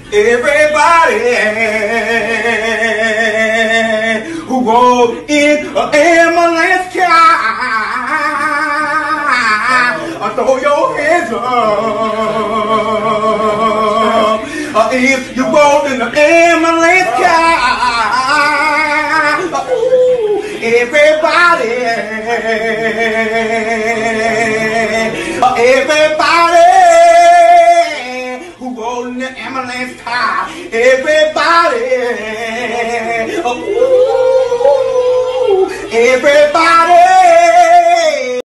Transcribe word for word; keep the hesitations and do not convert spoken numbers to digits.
Everybody who rode in an ambulance car, throw your hands up. Uh, if you rode in an ambulance car, ooh, everybody, uh, everybody who rode in the ambulance car, everybody, uh, ooh, everybody.